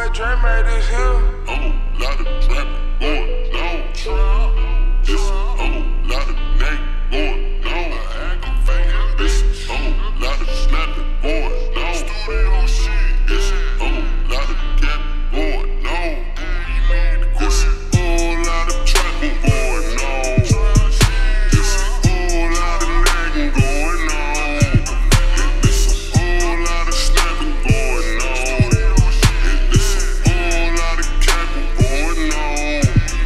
Alldaway Dre made this here. Whole lot of trapping going on. This a whole lot of neck going on. This a whole lot of snapping going on. This a whole lot of cap going on. This a whole lot of trapping going on. This a whole lot of nagging going on. This a whole lot of snapping going on. This a whole lot of capping going on.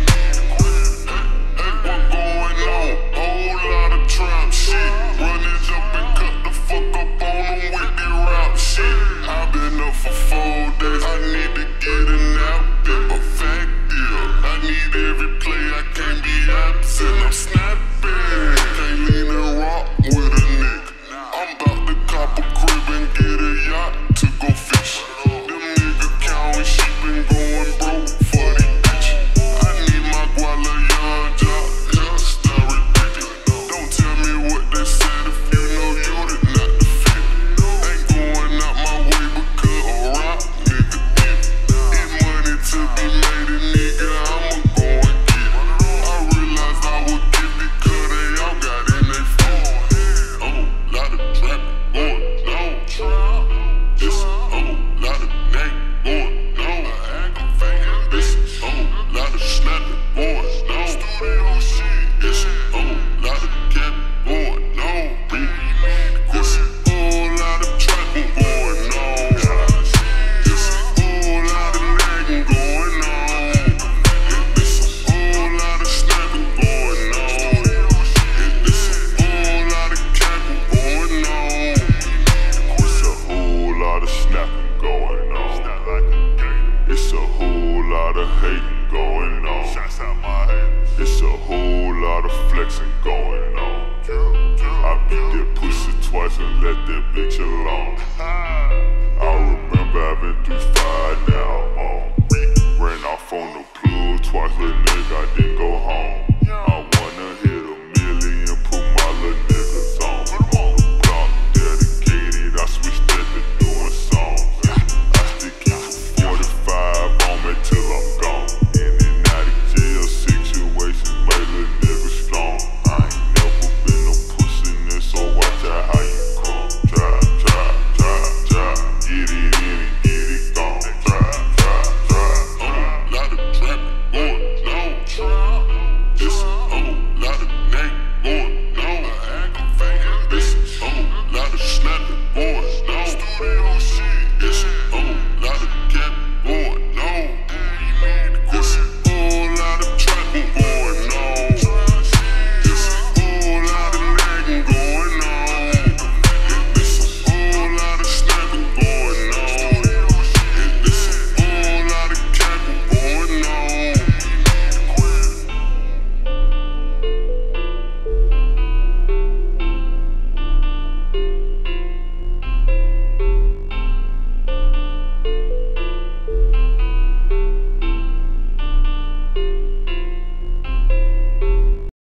Hey, what going on? Whole lot of trap shit. Run it up and cut the fuck up on them with the rap shit. I've been up for 4 days. I need to get a nap. But fact is, I need every play. I can't be absent. I'm snapping. Can't lean and rock with a nigga. I'm about to cop a crib and get a yacht to go fish. Them niggas counting sheep and going broke for these bitches. I need my guala young job, just a ridiculous. Don't tell me what they said if you know you did not defend. Ain't going out my way because a rock nigga did. It's money to be made, and nigga, I'ma go and get it. I realized I would get because they all got in they phone. Whole lot of trapping going on. This a whole lot of neck going on. This a whole lot of snapping going on. This a whole lot of cap going on. This a whole lot of trapping going on. This a whole lot of nagging going on. This a whole lot of snapping going on. This a whole lot of capping going on. It's a whole lot of snapping going on. It's a whole lot of hating going on. It's a whole lot of flexing going on. I beat that pussy twice and let that bitch alone. I remember having 3